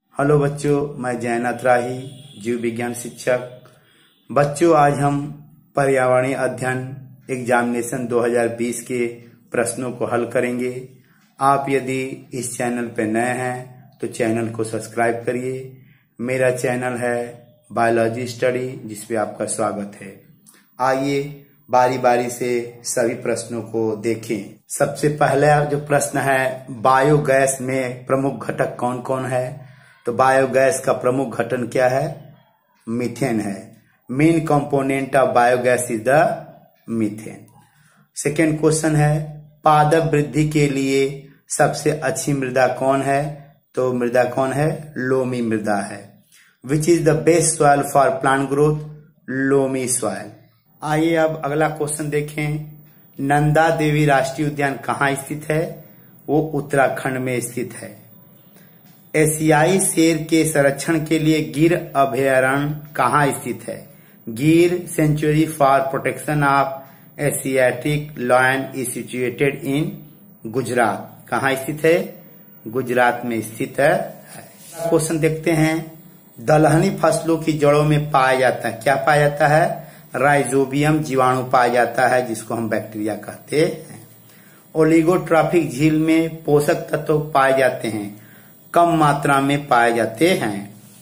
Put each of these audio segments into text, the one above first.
Hello बच्चों, मैं जयनाथ राही, जीव विज्ञान शिक्षक। बच्चों, आज हम पर्यावरणीय अध्ययन एग्जामिनेशन 2020 के प्रश्नों को हल करेंगे। आप यदि इस चैनल पर नए हैं तो चैनल को सब्सक्राइब करिए। मेरा चैनल है बायोलॉजी स्टडी, जिसपे आपका स्वागत है। आइए बारी बारी से सभी प्रश्नों को देखें। सबसे पहला जो प्रश्न है, बायोगैस में प्रमुख घटक कौन कौन है? तो बायोगैस का प्रमुख घटक क्या है? मीथेन है। Main component of biogas is the methane. Second question है, पादप वृद्धि के लिए सबसे अच्छी मृदा कौन है? तो मृदा कौन है? लोमी मृदा है। Which is the best soil for plant growth? Loamy soil. आइए अब अगला क्वेश्चन देखें। नंदा देवी राष्ट्रीय उद्यान कहाँ स्थित है? वो उत्तराखंड में स्थित है। एशियाई शेर के संरक्षण के लिए गिर अभयारण्य कहाँ स्थित है? Gir sanctuary for protection of Asiatic lion is situated in Gujarat. कहाँ स्थित है? गुजरात में स्थित है। क्वेश्चन देखते हैं। दलहनी फसलों की जड़ों में पाया जाता है, क्या पाया जाता है? राइजोबियम जीवाणु पाया जाता है, जिसको हम बैक्टीरिया कहते हैं। ओलिगोट्रॉफिक झील में पोषक तत्व पाए जाते हैं, कम मात्रा में पाए जाते हैं।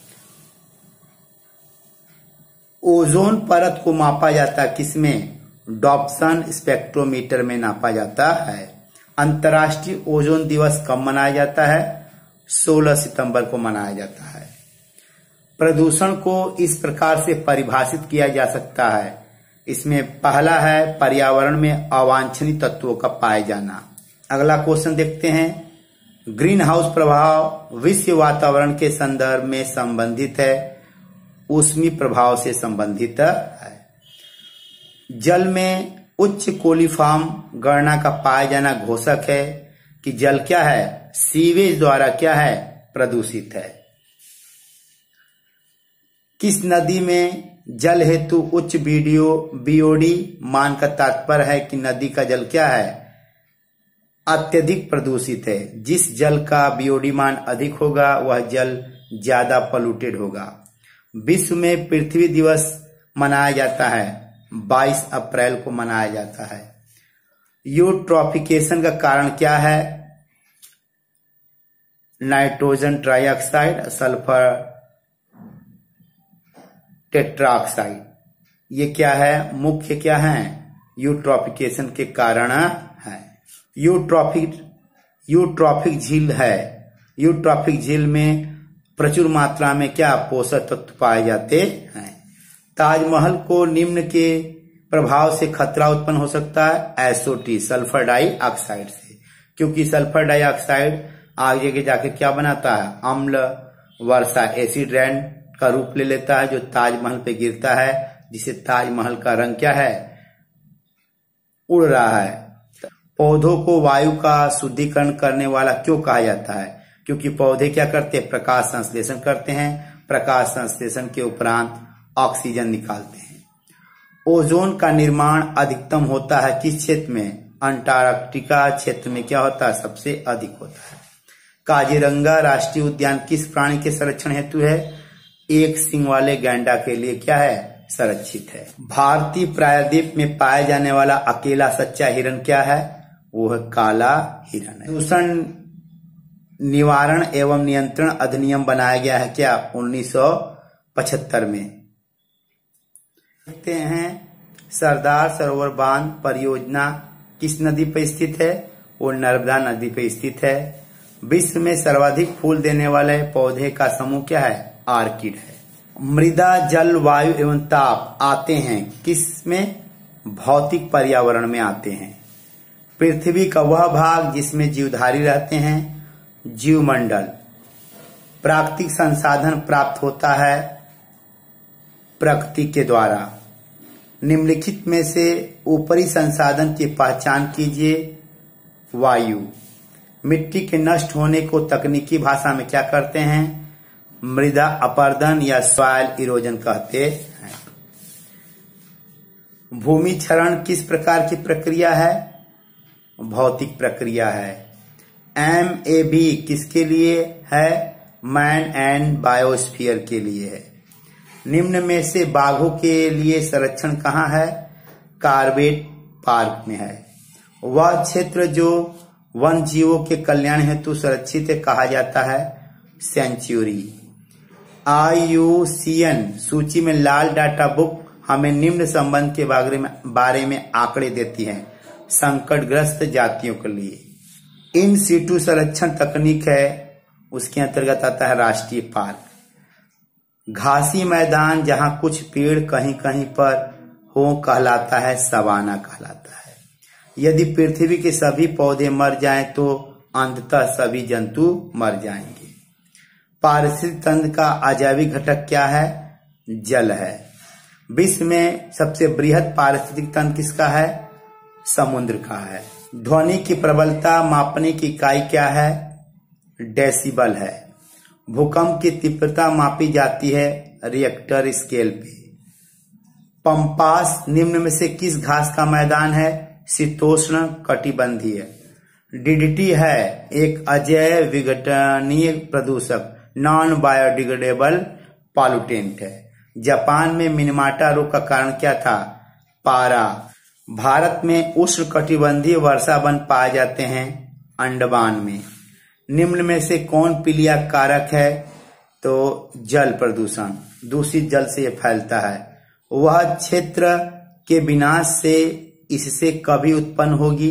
ओजोन परत को मापा जाता है किसमें? डॉप्सन स्पेक्ट्रोमीटर में नापा जाता है। अंतर्राष्ट्रीय ओजोन दिवस कब मनाया जाता है? 16 सितंबर को मनाया जाता है। प्रदूषण को इस प्रकार से परिभाषित किया जा सकता है। इसमें पहला है पर्यावरण में अवांछनीय तत्वों का पाए जाना। अगला क्वेश्चन देखते हैं। ग्रीन हाउस प्रभाव विश्व वातावरण के संदर्भ में संबंधित है, ऊष्मीय प्रभाव से संबंधित है। जल में उच्च कोलिफॉर्म गणना का पाया जाना घोषक है कि जल क्या है? सीवेज द्वारा क्या है? प्रदूषित है। किस नदी में जल हेतु उच्च बीओडी मान का तात्पर्य है कि नदी का जल क्या है? अत्यधिक प्रदूषित है। जिस जल का बीओडी मान अधिक होगा वह जल ज्यादा पोल्यूटेड होगा। विश्व में पृथ्वी दिवस मनाया जाता है, 22 अप्रैल को मनाया जाता है। यूट्रॉफिकेशन का कारण क्या है? नाइट्रोजन ट्राइऑक्साइड, सल्फर टेट्राऑक्साइड, ये क्या है? मुख्य क्या है? यूट्रॉफिकेशन के कारण है। यूट्रॉफिक झील है। यूट्रॉफिक झील में प्रचुर मात्रा में क्या पोषक तत्व पाए जाते हैं। ताजमहल को निम्न के प्रभाव से खतरा उत्पन्न हो सकता है। एसओटी, सल्फर डाइऑक्साइड से, क्योंकि सल्फर डाइऑक्साइड आगे जाके क्या बनाता है? अम्ल वर्षा, एसिड रेन का रूप ले लेता है, जो ताजमहल पे गिरता है, जिससे ताजमहल का रंग क्या है? उड़ रहा है। पौधों को वायु का शुद्धिकरण करने वाला क्यों कहा जाता है? क्योंकि पौधे क्या करते हैं? प्रकाश संश्लेषण करते हैं। प्रकाश संश्लेषण के उपरांत ऑक्सीजन निकालते हैं। ओजोन का निर्माण अधिकतम होता है किस क्षेत्र में? अंटार्कटिका क्षेत्र में क्या होता है? सबसे अधिक होता है। काजीरंगा राष्ट्रीय उद्यान किस प्राणी के संरक्षण हेतु है? एक सींग वाले गैंडा के लिए क्या है? संरक्षित है। भारतीय प्रायद्वीप में पाया जाने वाला अकेला सच्चा हिरण क्या है? वो है काला हिरण है। प्रदूषण निवारण एवं नियंत्रण अधिनियम बनाया गया है क्या? 1975 में। देखते हैं, सरदार सरोवर बांध परियोजना किस नदी पर स्थित है? वो नर्मदा नदी पर स्थित है। विश्व में सर्वाधिक फूल देने वाले पौधे का समूह क्या है? आर्किड है। मृदा, जल, वायु एवं ताप आते हैं किस में? भौतिक पर्यावरण में आते हैं। पृथ्वी का वह भाग जिसमें जीवधारी रहते हैं, जीवमंडल। प्राकृतिक संसाधन प्राप्त होता है प्रकृति के द्वारा। निम्नलिखित में से ऊपरी संसाधन की पहचान कीजिए। वायु। मिट्टी के नष्ट होने को तकनीकी भाषा में क्या करते हैं? मृदा अपरदन या सॉइल इरोजन कहते हैं। भूमि क्षरण किस प्रकार की प्रक्रिया है? भौतिक प्रक्रिया है। MAB किसके लिए है? मैन एंड बायोस्फीयर के लिए है। निम्न में से बाघों के लिए संरक्षण कहाँ है? कॉर्बेट पार्क में है। वह क्षेत्र जो वन जीवों के कल्याण हेतु सुरक्षित है कहा जाता है सेंचुरी। IUCN सूची में लाल डाटा बुक हमें निम्न संबंध के बारे में आंकड़े देती है संकटग्रस्त जातियों के लिए। इन सीटू संरक्षण तकनीक है, उसके अंतर्गत आता है राष्ट्रीय पार्क। घासी मैदान जहां कुछ पेड़ कहीं कहीं पर हो कहलाता है सवाना कहलाता है। यदि पृथ्वी के सभी पौधे मर जाएं तो अंततः सभी जंतु मर जाएंगे। पारिस्थितिक तंत्र का अजैविक घटक क्या है? जल है। विश्व में सबसे बृहद पारिस्थितिक तंत्र किसका है? समुद्र का है। ध्वनि की प्रबलता मापने की इकाई क्या है? डेसिबल है। भूकंप की तीव्रता मापी जाती है रिएक्टर स्केल पे। पंपास निम्न में से किस घास का मैदान है? शीतोष्ण कटिबंधीय। DDT है एक अजैव विघटनीय प्रदूषक, नॉन बायोडिग्रेडेबल पॉल्यूटेंट है। जापान में मिनीमाटा रोग का कारण क्या था? पारा। भारत में उष्ण कटिबंधीय वर्षा वन पाए जाते हैं अंडमान में। निम्न में से कौन पीलिया कारक है? तो जल प्रदूषण, दूषित जल से यह फैलता है। वह क्षेत्र के विनाश से इससे कभी उत्पन्न होगी?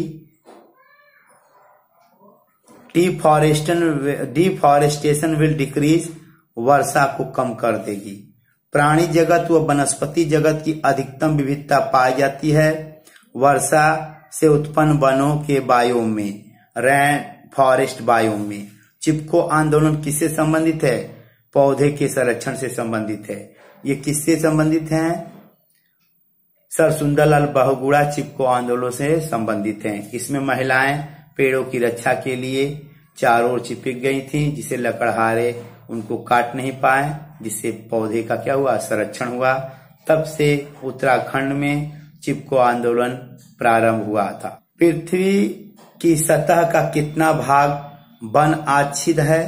डिफॉरेस्टेशन विल डिक्रीज, वर्षा को कम कर देगी। प्राणी जगत व वनस्पति जगत की अधिकतम विविधता पाई जाती है वर्षा से उत्पन्न वनों के बायोम में, रेन फॉरेस्ट बायोम में। चिपको आंदोलन किससे संबंधित है? पौधे के संरक्षण से संबंधित है। ये किससे संबंधित है? सर सुंदरलाल बहुगुणा चिपको आंदोलन से संबंधित हैं। इसमें महिलाएं पेड़ों की रक्षा के लिए चारों ओर चिपक गई थी, जिसे लकड़हारे उनको काट नहीं पाए, जिससे पौधे का क्या हुआ? संरक्षण हुआ। तब से उत्तराखंड में चिपको आंदोलन प्रारंभ हुआ था। पृथ्वी की सतह का कितना भाग वन आच्छादित है?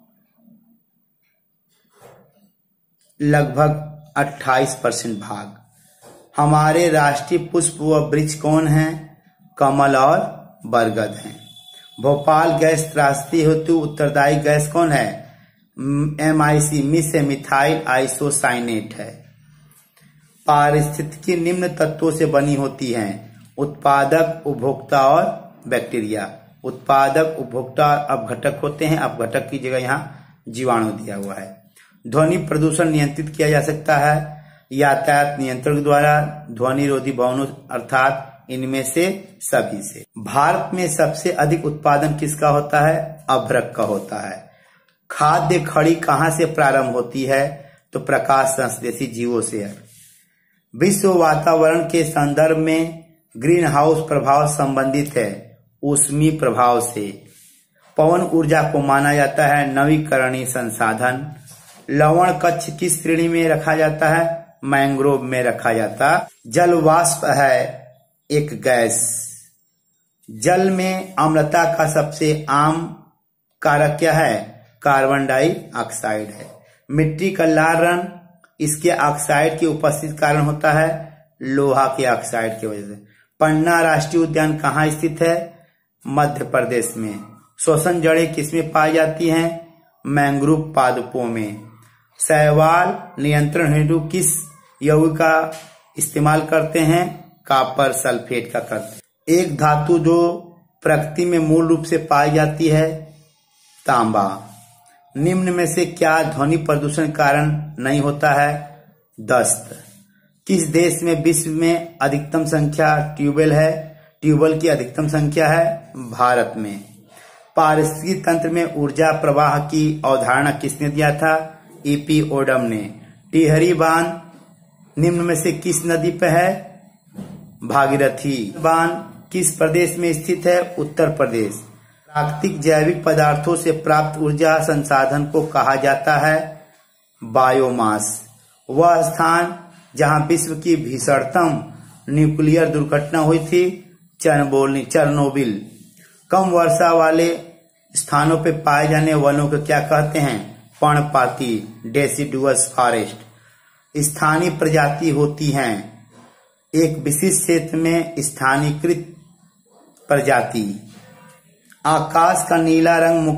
लगभग 28% भाग। हमारे राष्ट्रीय पुष्प व वृक्ष कौन हैं? कमल और बरगद हैं। भोपाल गैस त्रासदी हेतु उत्तरदायी गैस कौन है? MIC मिस मिथाइल आइसोसाइनेट है। पारिस्थितिकी निम्न तत्वों से बनी होती हैं? उत्पादक, उपभोक्ता और बैक्टीरिया। उत्पादक, उपभोक्ता अपघटक होते हैं, अपघटक की जगह यहाँ जीवाणु दिया हुआ है। ध्वनि प्रदूषण नियंत्रित किया जा सकता है यातायात नियंत्रण द्वारा, ध्वनि रोधी भवनों अर्थात इनमें से सभी से। भारत में सबसे अधिक उत्पादन किसका होता है? अभ्रक का होता है। खाद्य खड़ी कहाँ से प्रारंभ होती है? तो प्रकाश संश्लेषी जीवों से है। विश्व वातावरण के संदर्भ में ग्रीन हाउस प्रभाव संबंधित है ऊष्मीय प्रभाव से। पवन ऊर्जा को माना जाता है नवीकरणीय संसाधन। लवण कक्ष किस श्रेणी में रखा जाता है? मैंग्रोव में रखा जाता। जल वाष्प है एक गैस। जल में अम्लता का सबसे आम कारक क्या है? कार्बन डाइऑक्साइड है। मिट्टी का लाल रंग इसके ऑक्साइड की उपस्थिति कारण होता है, लोहा के ऑक्साइड की वजह से। पन्ना राष्ट्रीय उद्यान कहाँ स्थित है? मध्य प्रदेश में। श्वसन जड़ें किसमें पाई जाती हैं? मैंग्रोव पादपों में। शैवाल नियंत्रण हेतु किस यौगिक का इस्तेमाल करते हैं? कॉपर सल्फेट का करते हैं। एक धातु जो प्रकृति में मूल रूप से पाई जाती है? तांबा। निम्न में से क्या ध्वनि प्रदूषण कारण नहीं होता है? दस्त। किस देश में विश्व में अधिकतम संख्या ट्यूबवेल है? ट्यूबवेल की अधिकतम संख्या है भारत में। पारिस्थितिकी तंत्र में ऊर्जा प्रवाह की अवधारणा किसने दिया था? E.P. ओडम ने। टिहरी बांध निम्न में से किस नदी पे है? भागीरथी। बांध किस प्रदेश में स्थित है? उत्तर प्रदेश। प्राकृतिक जैविक पदार्थों से प्राप्त ऊर्जा संसाधन को कहा जाता है बायोमास। वह स्थान जहां विश्व की भीषणतम न्यूक्लियर दुर्घटना हुई थी चेरनोबिल। कम वर्षा वाले स्थानों पर पाए जाने वनों को क्या कहते हैं? पर्णपाती डेसिडुअस फॉरेस्ट। स्थानीय प्रजाति होती हैं एक विशिष्ट क्षेत्र में स्थानीयकृत प्रजाति। आकाश का नीला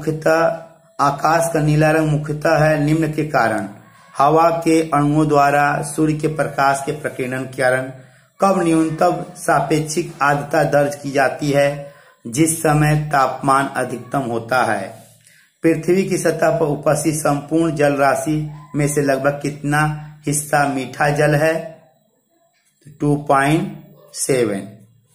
रंग मुख्यतः है निम्न के कारण: हवा के अणुओं द्वारा सूर्य के प्रकाश के प्रकीर्णन के कारण। कब न्यूनतम सापेक्षिक आर्द्रता दर्ज की जाती है? जिस समय तापमान अधिकतम होता है। पृथ्वी की सतह पर उपस्थित संपूर्ण जल राशि में से लगभग कितना हिस्सा मीठा जल है? 2.7।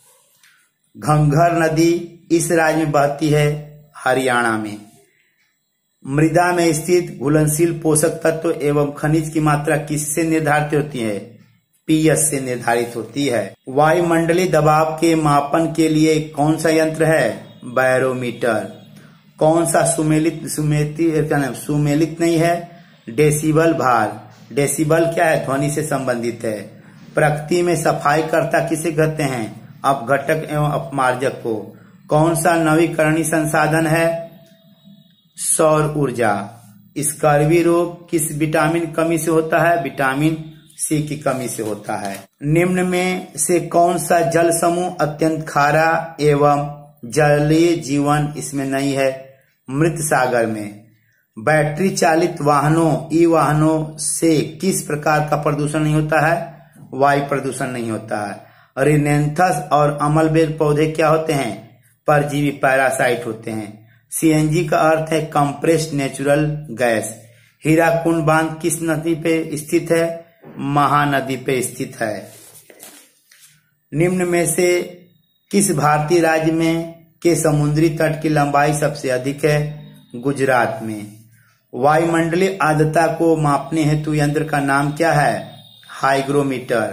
घंघर नदी इस राज्य में बहती है? हरियाणा में। मृदा में स्थित घुलनशील पोषक तत्व एवं खनिज की मात्रा किससे निर्धारित होती है? पीएच से निर्धारित होती है। वायुमंडलीय दबाव के मापन के लिए कौन सा यंत्र है? बैरोमीटर। कौन सा सुमेलित नहीं है? डेसिबल भार। डेसिबल क्या है? ध्वनि से संबंधित है। प्रकृति में सफाई कर्ता किसे कहते हैं? अपघटक एवं अपमार्जक को। कौन सा नवीकरणीय संसाधन है? सौर ऊर्जा। स्कर्वी रोग किस विटामिन की कमी से होता है? विटामिन सी की कमी से होता है। निम्न में से कौन सा जल समूह अत्यंत खारा एवं जलीय जीवन इसमें नहीं है? मृत सागर में। बैटरी चालित वाहनों ई वाहनों से किस प्रकार का प्रदूषण नहीं होता है? वायु प्रदूषण नहीं होता है। रिनेंथस और अमलबेल पौधे क्या होते हैं? परजीवी पैरासाइट होते हैं। सीएनजी का अर्थ है कंप्रेस्ड नेचुरल गैस। हीराकुंड बांध किस नदी पे स्थित है? महानदी पे स्थित है। निम्न में से किस भारतीय राज्य में के समुद्री तट की लंबाई सबसे अधिक है? गुजरात में। वायुमंडलीय आर्द्रता को मापने हेतु यंत्र का नाम क्या है? हाइग्रोमीटर।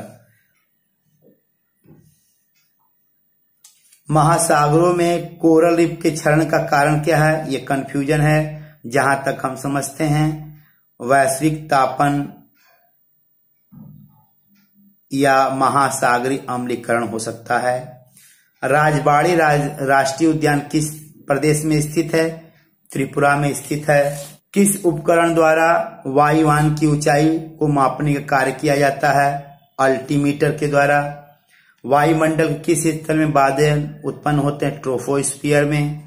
महासागरों में कोरल रीफ के क्षरण का कारण क्या है? ये कंफ्यूजन है। जहां तक हम समझते हैं वैश्विक तापन या महासागरीय अम्लीकरण हो सकता है। राजबाड़ी राष्ट्रीय उद्यान किस प्रदेश में स्थित है? त्रिपुरा में स्थित है। किस उपकरण द्वारा वायुयान की ऊंचाई को मापने का कार्य किया जाता है? अल्टीमीटर के द्वारा। वायुमंडल के किस स्थल में बादल उत्पन्न होते हैं? ट्रोपोस्फियर में।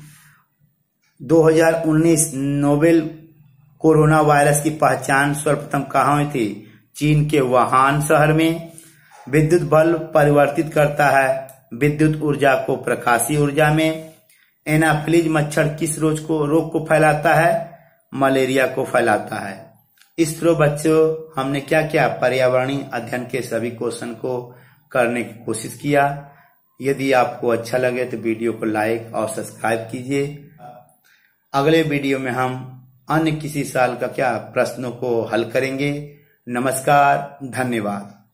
2019 नोवेल कोरोना वायरस की पहचान सर्वप्रथम कहाँ हुई थी? चीन के वुहान शहर में। विद्युत बल्ब परिवर्तित करता है विद्युत ऊर्जा को प्रकाशीय ऊर्जा में। एनाफिलीज मच्छर किस रोग को फैलाता है? मलेरिया को फैलाता है। इस तरह बच्चों हमने क्या किया? पर्यावरणीय अध्ययन के सभी क्वेश्चन को करने की कोशिश किया। यदि आपको अच्छा लगे तो वीडियो को लाइक और सब्सक्राइब कीजिए। अगले वीडियो में हम अन्य किसी साल का प्रश्नों को हल करेंगे। नमस्कार, धन्यवाद।